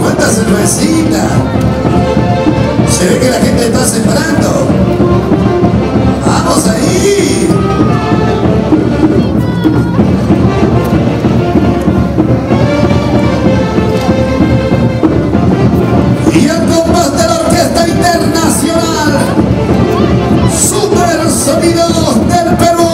¿Cuánta cervecita? Se ve que la gente está sembrando. ¡Vamos ahí! Y el compás de la Orquesta Internacional Super Sonidos del Perú.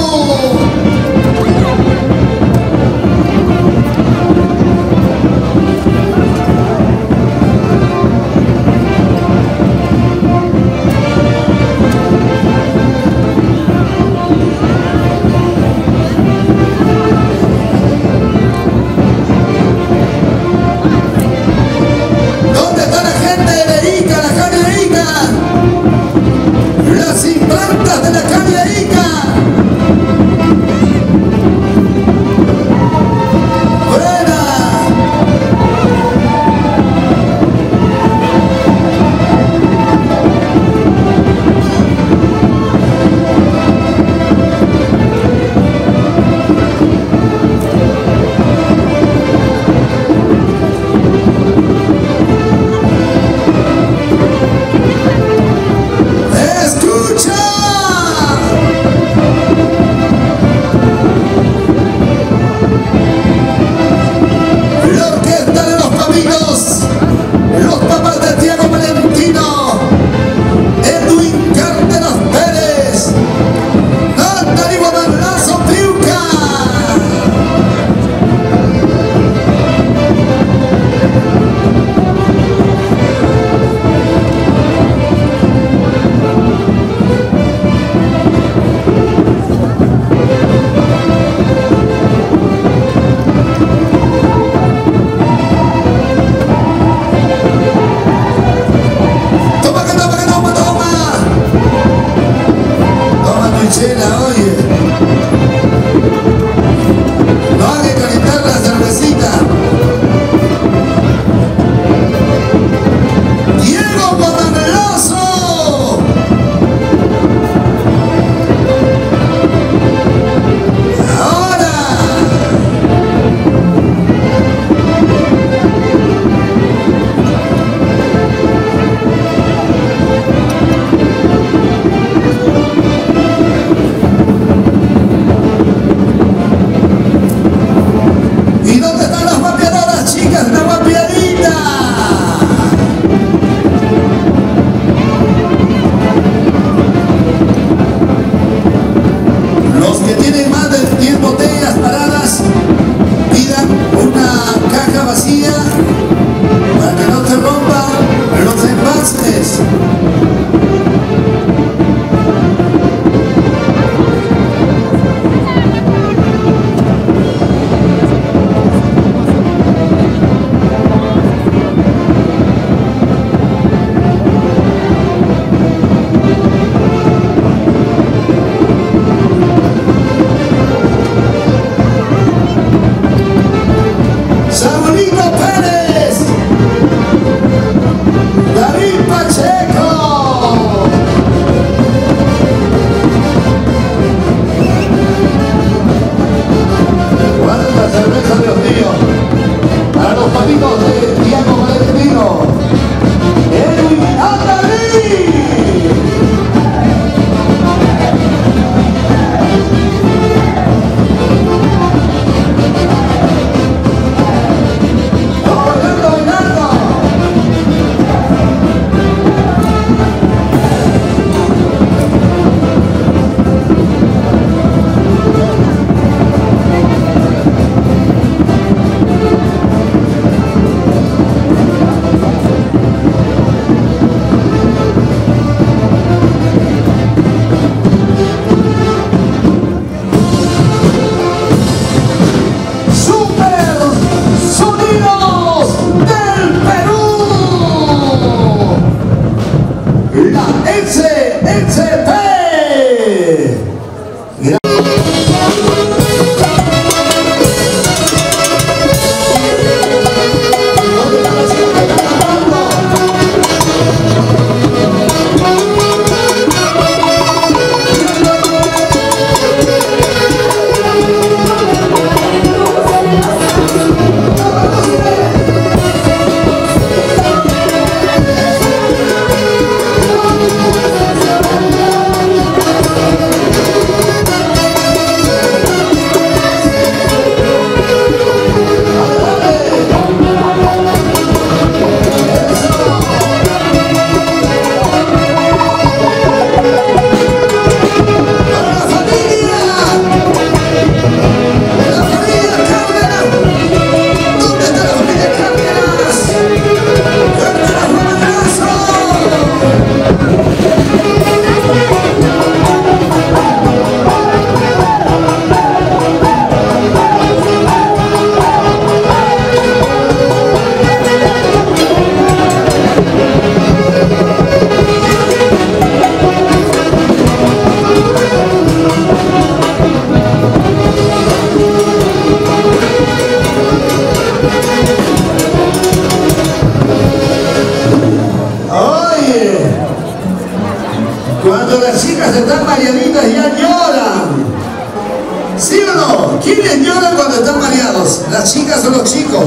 ¿Las chicas o los chicos?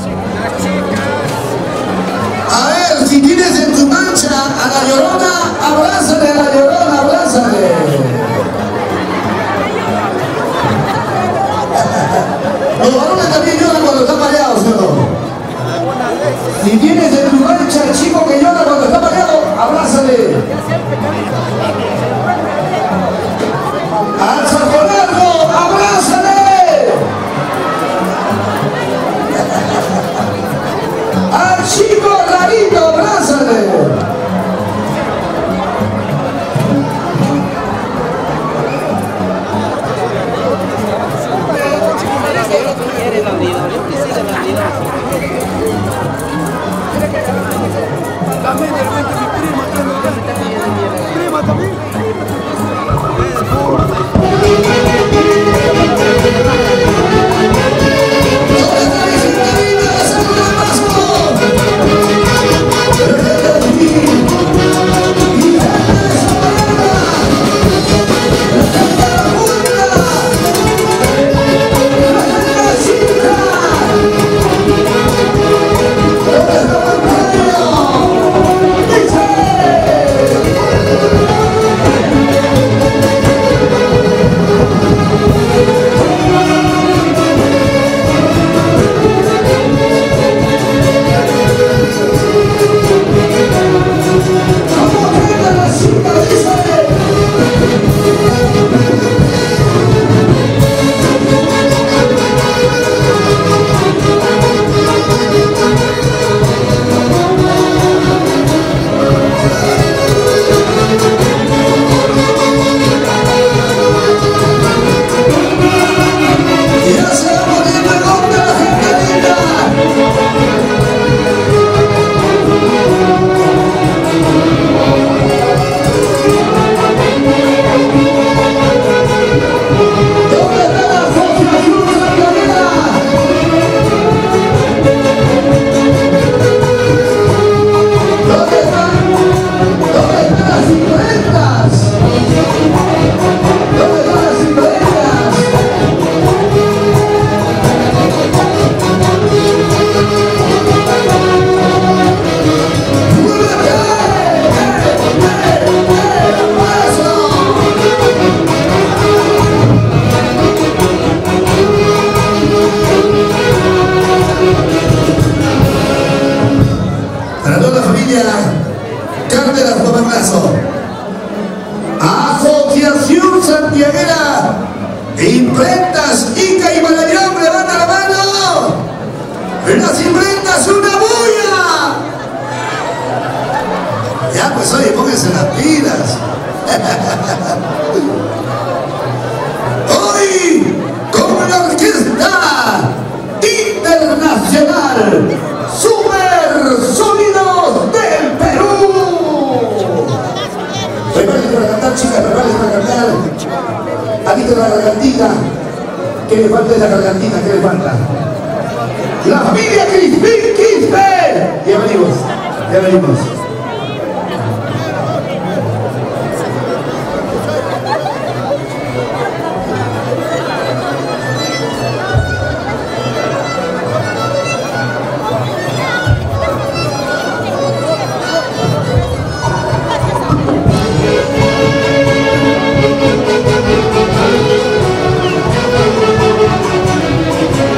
A ver, si tienes en tu mancha a la Llorona, abrázale a la Llorona, abrázale. Los varones también lloran cuando están mareados, ¿no? Si tienes en tu mancha al chico que llora cuando está mareado, abrázale. ¡Al Saconardo, abrázale! ¡Al chico rarito, abrázale! También de repente mi prima también. Cárdenas Gobernazzo, Asociación Santiaguera, Imprentas Ica y Malayón, levanta la mano. Las imprentas, una bulla. Ya pues oye, pónganse las pilas. Hoy, con la orquesta internacional Super Sonidos del Perú. Prepárense para cantar, chicas, prepárense para cantar. Aquí está la gargantita. ¿Qué le falta de la gargantita? ¿Qué le falta? La familia Crispín Quispe. Ya venimos, ya venimos.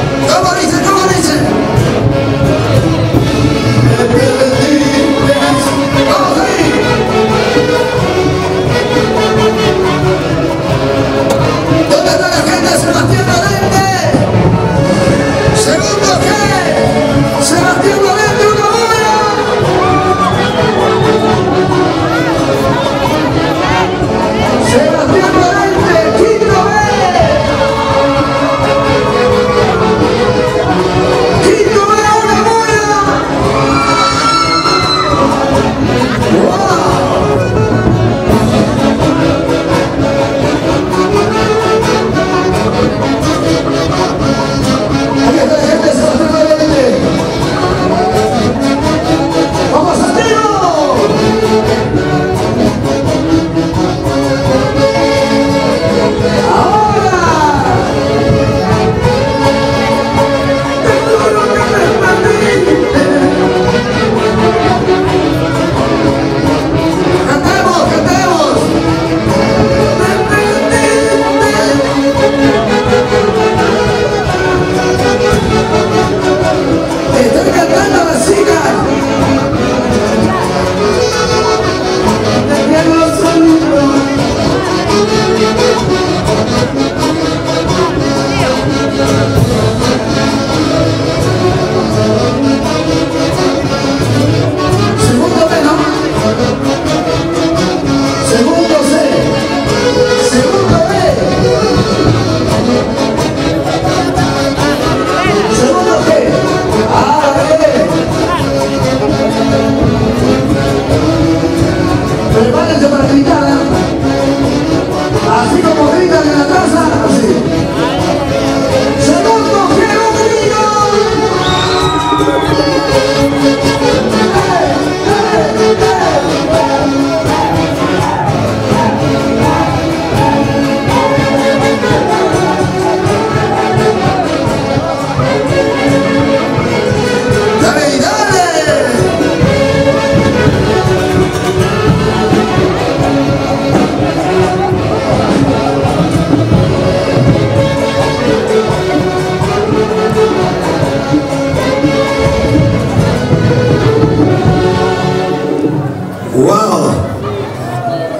¿Cómo dice? Me perdí.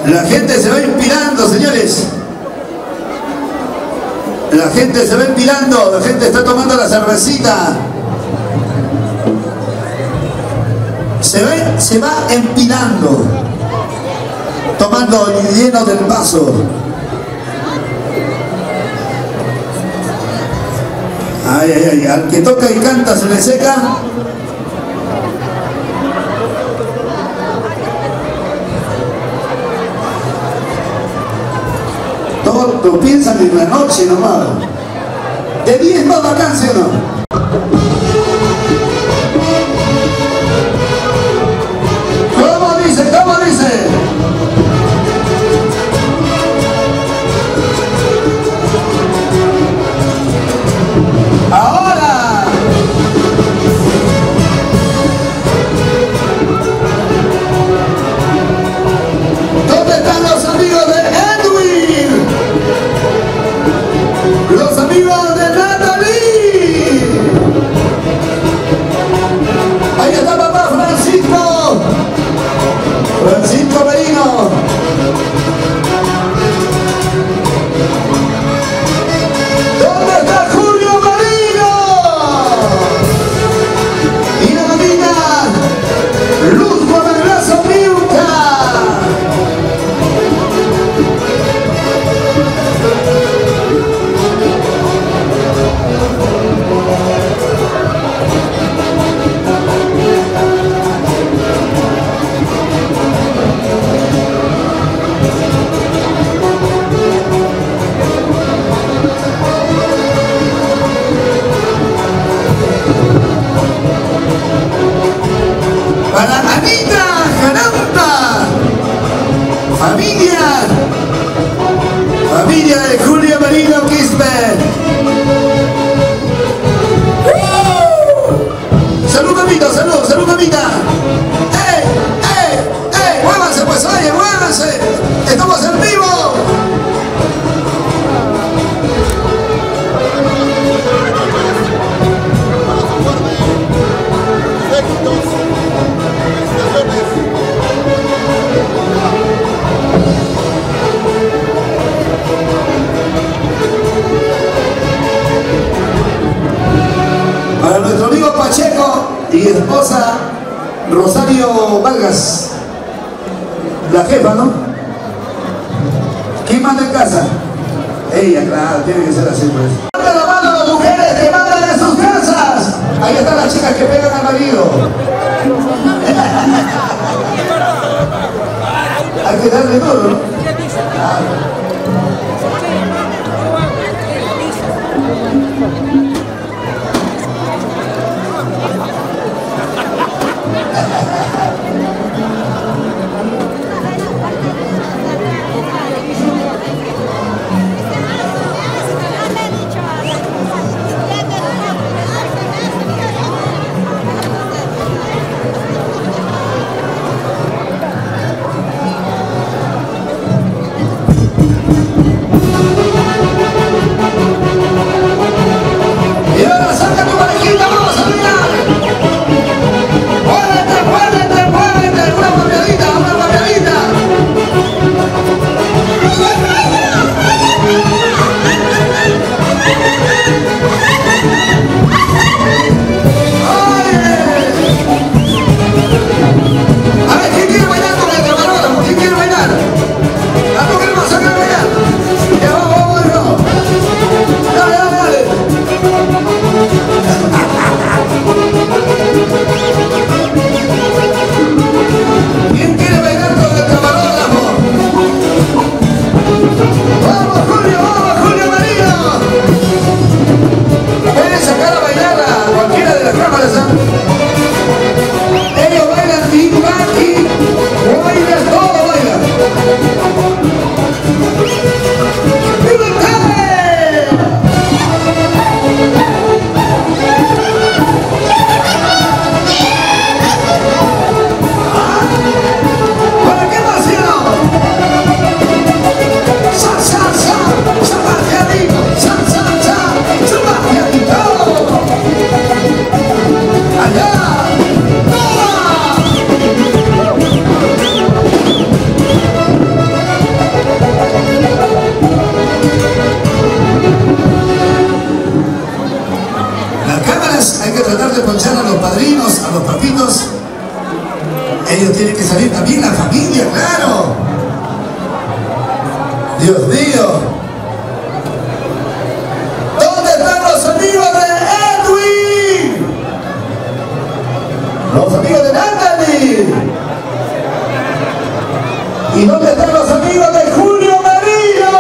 La gente se va inspirando, señores. La gente se va inspirando, la gente está tomando la cervecita. Se va empinando, tomando lleno del vaso. Ay, ay, ay, al que toca y canta se le seca. Todos piensan en la noche nomás. De 10 más vacancia, ¿no? ¿Cómo dice? ¿Cómo dice? Ahora. ¿Dónde están los amigos de Edwin? Los amigos de Natalie. Ahí está papá Francisco. Francisco Merino. ¿Dónde está Julio Merino? Y la amiga Luz Guadalbrazo Miuca. Para Anita Jananta, familia de Julio Merino Quispe. Salud, mamita, salud, mamita. Muévanse pues, oye, muévanse. Estamos en vivo. Para nuestro amigo Pacheco y esposa Rosario Vargas, la jefa, ¿no? ¿Quién manda en casa? Ella, claro, tiene que ser así, pues. ¡Levanta la mano a las mujeres que mandan en sus casas! Ahí están las chicas que pegan al marido. Hay que darle duro, ¿no? Claro. Ellos bailan Ellos tienen que salir también, la familia, claro. Dios mío. ¿Dónde están los amigos de Edwin? Los amigos de Natalie. ¿Y dónde están los amigos de Julio Marillo?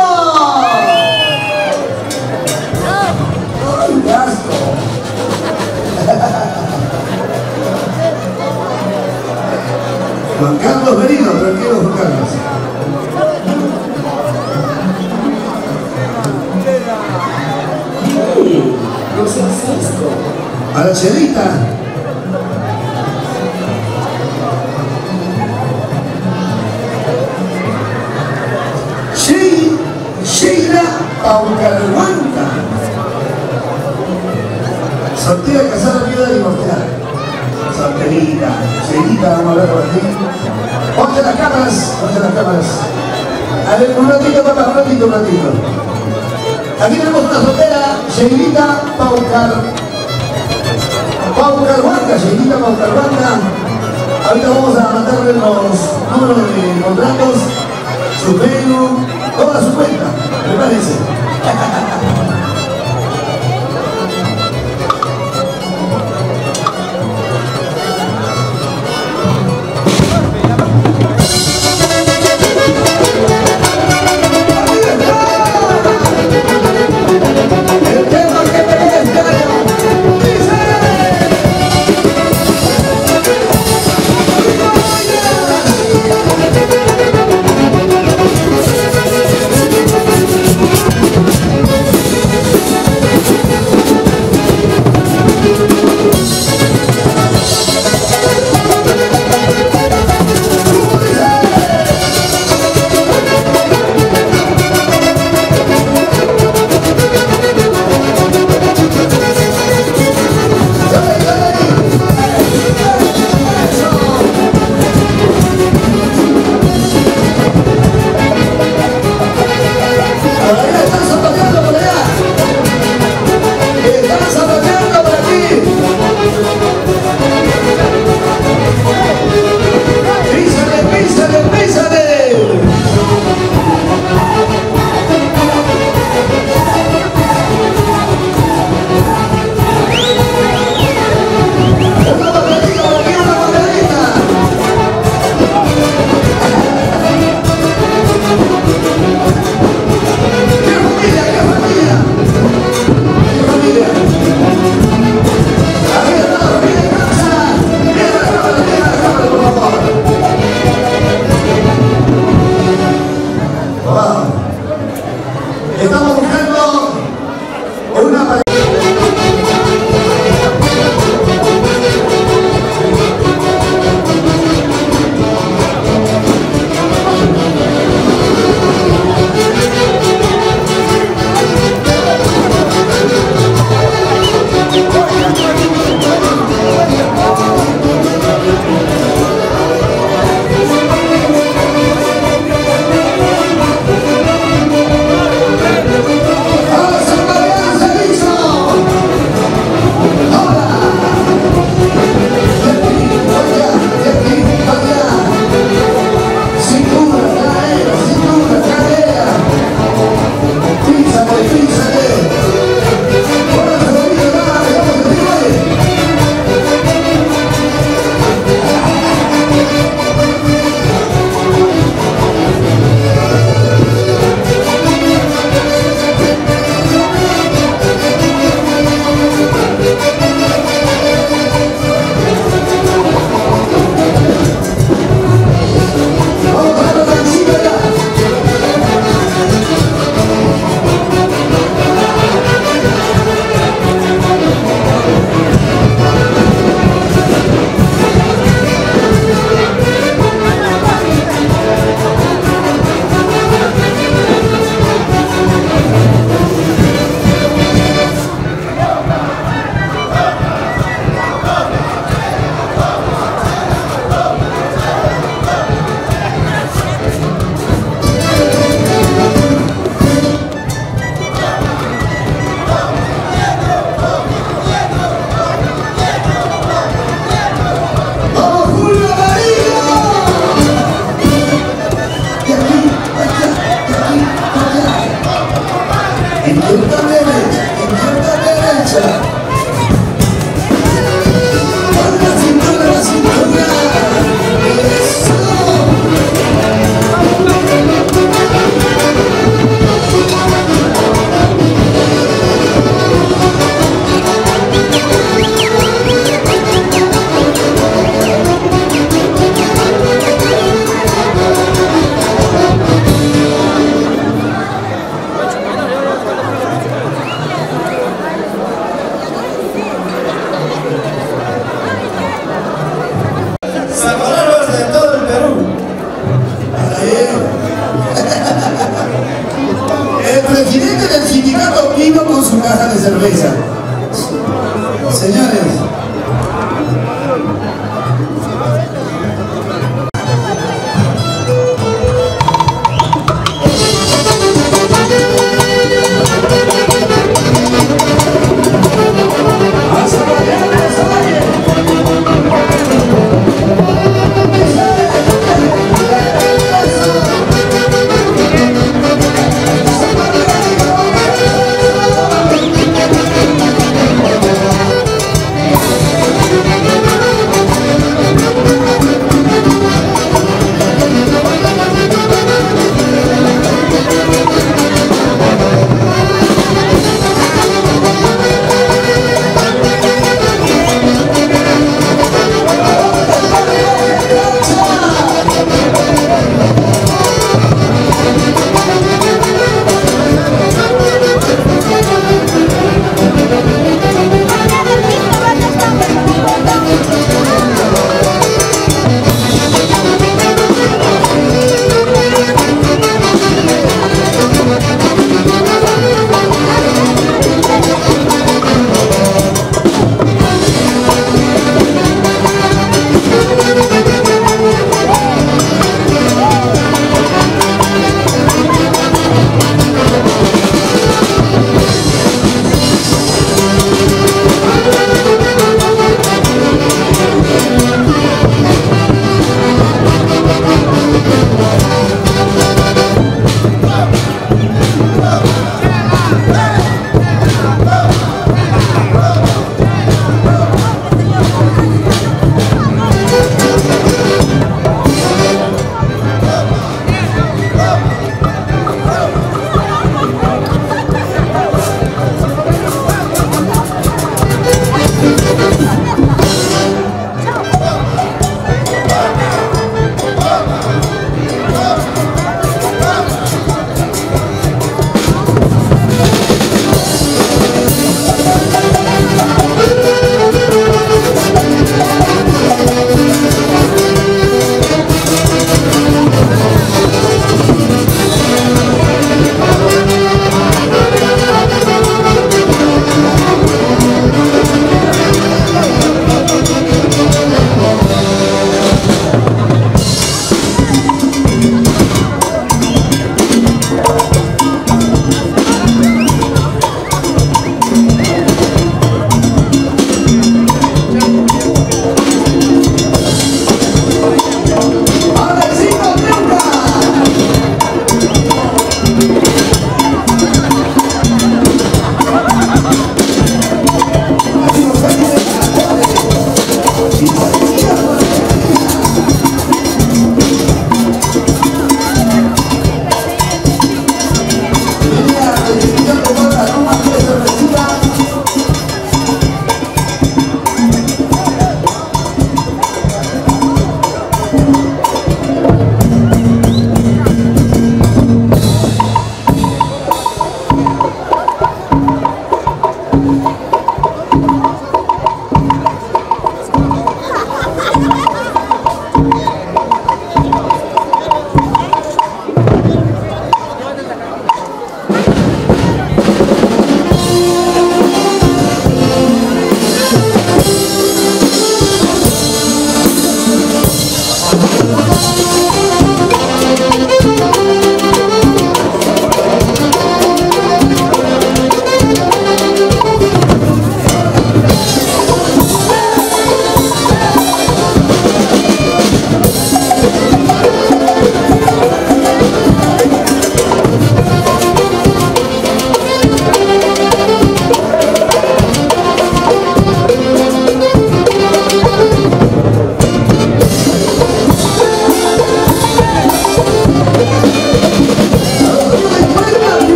¡Ay, qué asco! Juan Carlos Merino, tranquilo Juan Carlos. No seas asco. A la Chelita. Sheila Paucarhuanca. Soltera, casada, viuda y divorciada. Solterita, Sheilita, vamos a hablar por aquí. Ponte las cámaras, ponte las cámaras. A ver, un ratito, papá, un ratito, un ratito. Aquí tenemos una soltera, Sheilita Paucarhuanca, Sheilita Paucarhuanca. Ahorita vamos a mandarle los números de contratos, su Facebook, toda su cuenta, prepárense. El tema que te este año dice. cerveza. Señores.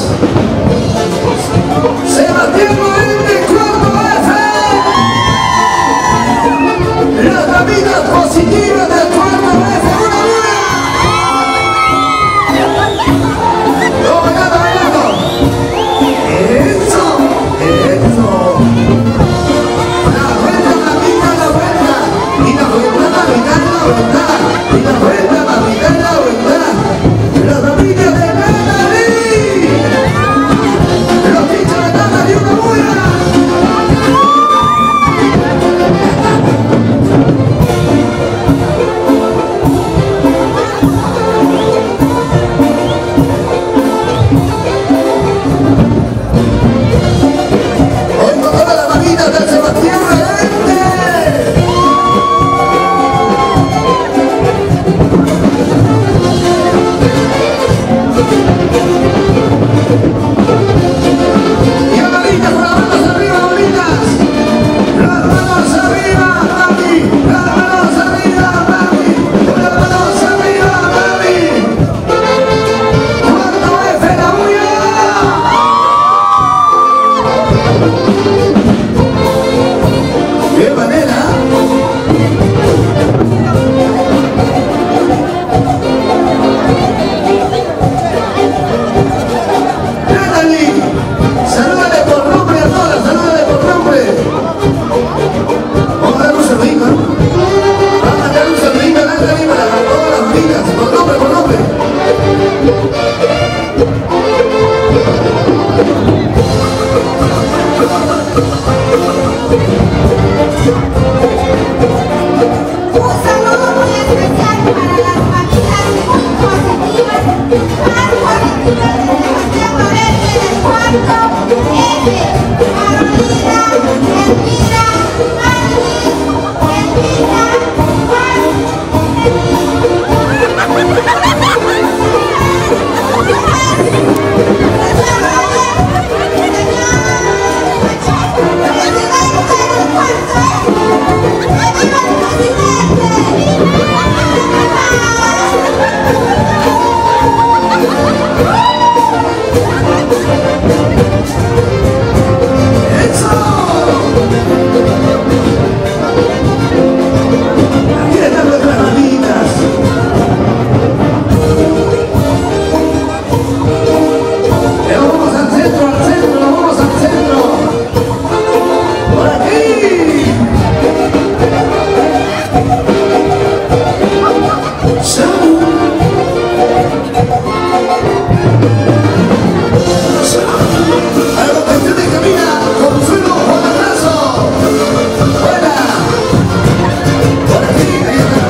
Sebastián Morente, cuarto F. Las damitas positivas del cuarto F. ¡Una buena! ¡No, bailando, bailando! ¡Eso! ¡Eso! La vuelta, mamita, la vuelta. Y la vuelta, mamita, la vuelta. Y la vuelta, mamita, la vuelta. Las damitas de Natalie. Los bichos de Natalie, una buena. Hoy con todas las mamitas del Sebastián Morente. Y las mamitas con las manos arriba, mamitas. Las manos arriba, mami. Las manos arriba, mami. Las manos arriba, mami. Cuarto F, la bulla. ¡Qué manera! Natalie, salúdale por nombre a todas, salúdale por nombre. Vamos a dar un saludito, ¿no? Vamos a dar un saludito a Natalie para todas las amigas, por nombre, por nombre. Un saludo muy especial para las mamitas muy positivas, más positivas de Sebastián Morente del cuarto F. Carolina, Elvira, Mari, Elvira, Juan. Aquí están nuestras mamitas. Pero vamos al centro, nos vamos al centro. Por aquí. A la contención de camina, Consuelo, un abrazo. Buena. Por aquí, ahí está.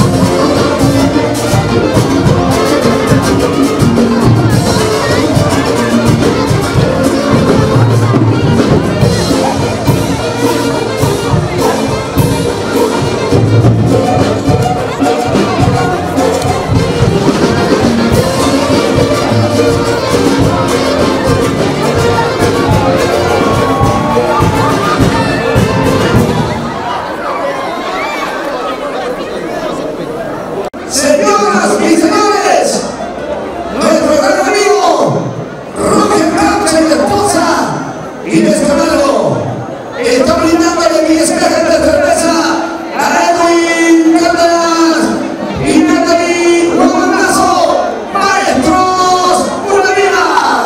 Señoras y señores, nuestro gran amigo Roger Cancha y la esposa Inés Camargo está brindándole 10 cajas de cerveza a Edwin Cárdenas y Natalie Guamanazo, maestros, una vida.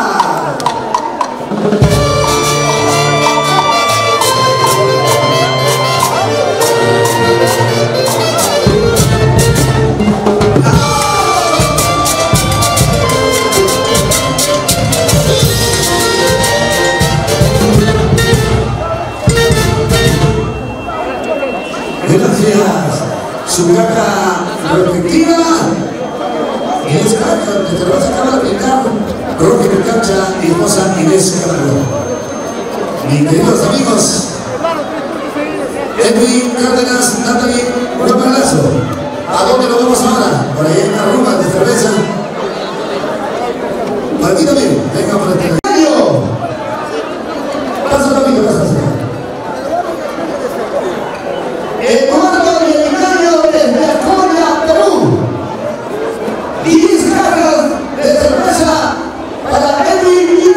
Gracias. Su caja respectiva. Y esa caja de cerveza acaba de brindar Roger Cancha y esposa Inés Camargo. Mis queridos amigos, Edwin Cárdenas, Natalie Guamanazo. ¿A dónde nos vamos ahora? Por ahí en una rumba de cerveza. Por aquí también. Venga por este año. Pasa también, pasa. Eduardo Vicario desde Acoya, Perú. 10 cajas de cerveza para Edwin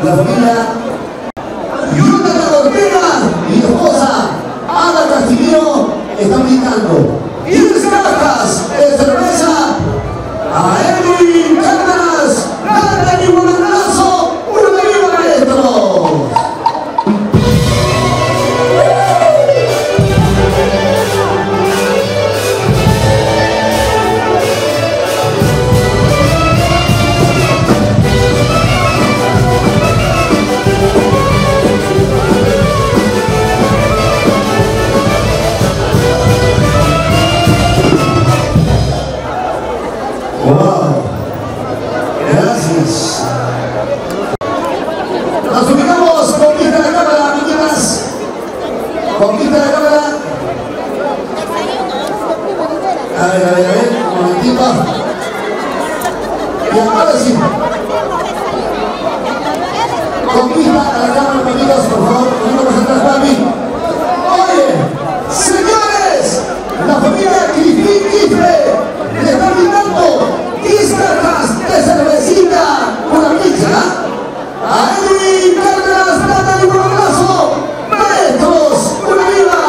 la familia Jonathan Ortega y su esposa Ana Castillo están brindando 10 cajas de cerveza a Edwin Cárdenas, Natalie Guanazo, una viva maestro. Wow, gracias. Nos ubicamos con vista a la cámara, niñas. Con vista a la cámara. A ver, un momentito. Y ahora sí. Con vista a la cámara, amigos, por favor, unimos atrás, papi. Oye, señores, la familia Crispín Quispe le está brindando 10 cajas de cervecita, una pizza a Edwin Cárdenas, Natalie Guanazo, maestros, una viva.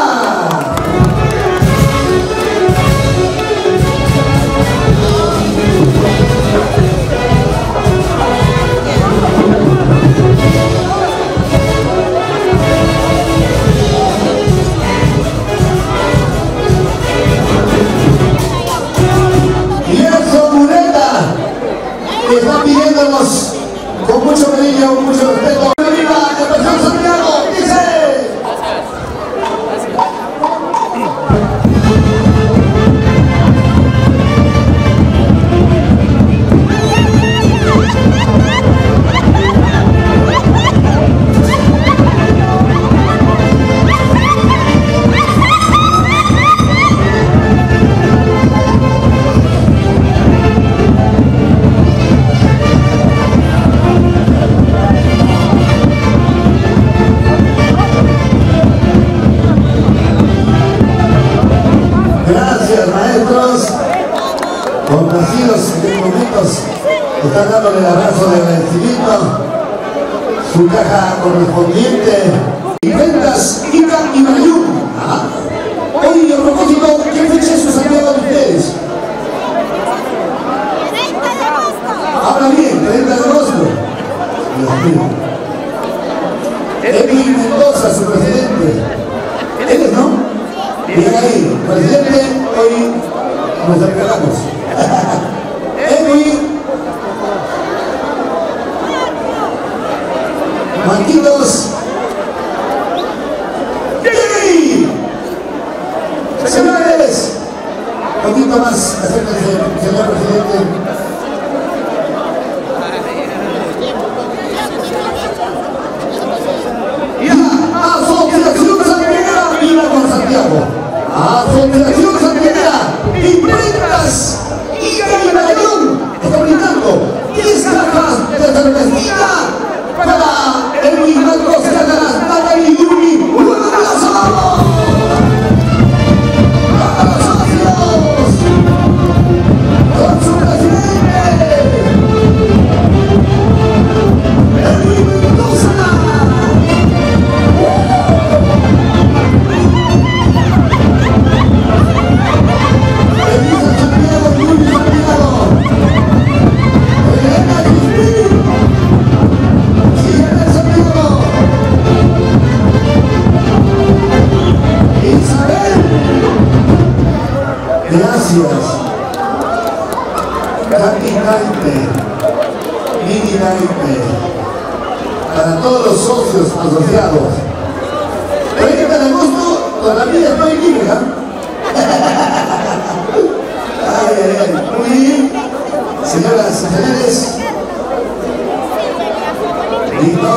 Están pidiéndonos con mucho cariño, mucho respeto. ¡Viva la Pasión Santiago! ¡Dice! Gracias, maestros, complacidos en estos momentos, están dándole el abrazo de agradecimiento, su caja correspondiente, y ventas Ica y Mayún. Hoy, a propósito, ¿qué fecha es su Santiago de ustedes? 30 de agosto. Habla bien, 30 de agosto. Dios mío. Edwin Mendoza, su presidente. Él es, ¿no? Bien ahí, presidente, hoy nos regalamos. Edwin, Marquitos, Jerry. Señores, un poquito más, acérquense, señor presidente. Asociación Santiaguera, viva con Santiago. Asociación Santiaguera, imprentas y Mayún está brindando 10 cajas de cervecita para Edwin Marcos Cárdenas, Natalie Yuri, ¡un abrazo! ¡A los socios! ¡Con su presidente! ¡Edwin Mendoza! Gracias. Happy Naipe, Mini Naipe, para todos los socios asociados. 30 de agosto, todavía estoy libre, ¿ah? Ay, ay, ay. Muy bien. Señoras y señores. Listo.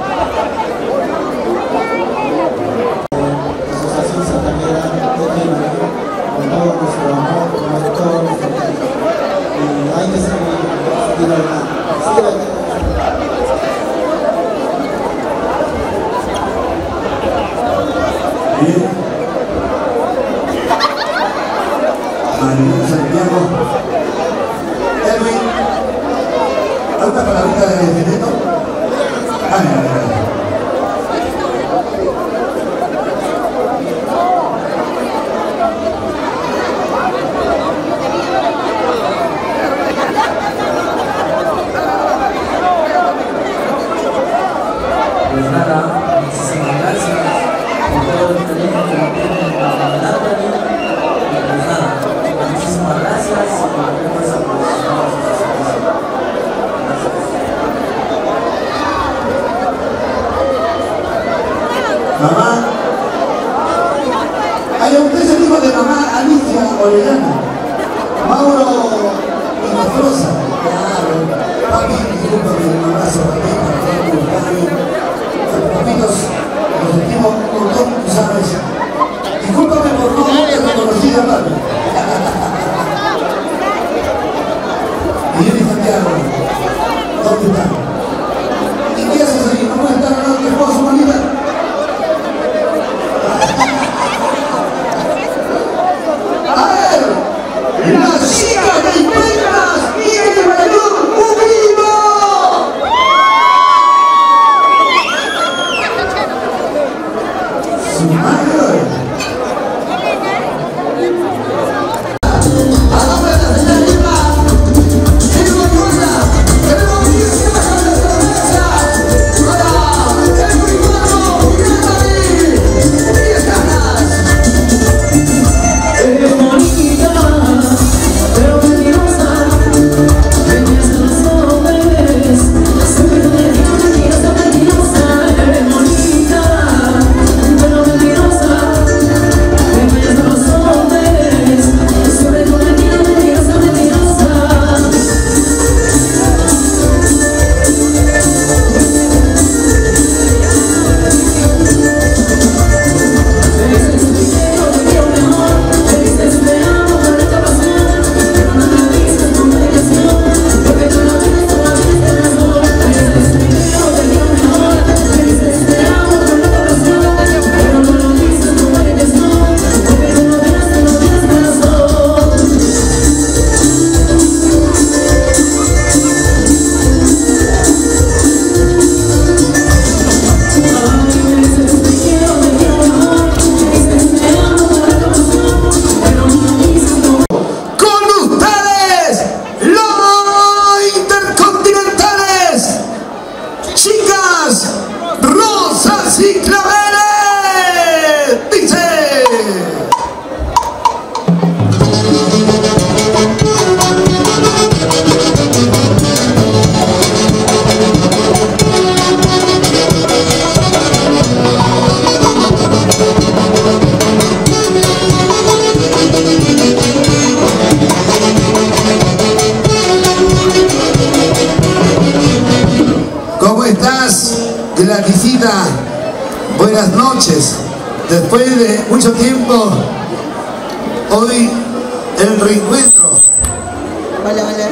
Asociación Santaguera, con todo nuestro amor, con todo nuestro cariño. Y hay que seguir adelante. Bien. María Santiago. Edwin, ¿alguna palabrita de agradecimiento? Ay, ay, ay. Pues nada, muchísimas gracias por todo el cariño que me tienen para Natalie. Y pues nada, muchísimas gracias y cualquier cosa pues vamos a hacer eso. Mamá, hay usted se dijo de mamá Alicia Orellana, Mauro y Mafrosa. Claro, papi, discúlpame, un abrazo para ti, para todos los papitos, los sentimos un montón, tú sabes. Discúlpame por no haberte reconocido, papi. Y Jenny Santiago, ¿dónde está? ¿Y qué haces ahí? ¿No puedes estar hablando de tu esposo, manita? ¡Las chicas de Impregnas y el mayor unido! ¡Su madre! ¡A nombre de la señora Lima! ¡Tenemos cuenta! ¡Tenemos 10 cajas de cerveza! ¡Para el Ricardo y Natalie! ¡10 cajas! Eres bonita, pero mentirosa. Tenías razones, siempre te digo mentirosa, mentirosa. Eres bonita, pero mentirosa. Tenías razones, siempre te digo mentirosa, mentirosa. Con ustedes, los intercontinentales, chicas, rosas y claveles, dice. ¿Cómo estás, Glaticita? Buenas noches. Después de mucho tiempo, hoy el reencuentro. Hola, hola.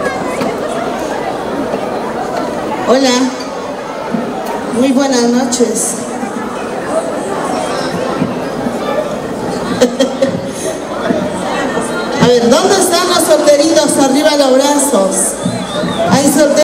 Hola. Muy buenas noches. A ver, ¿dónde están los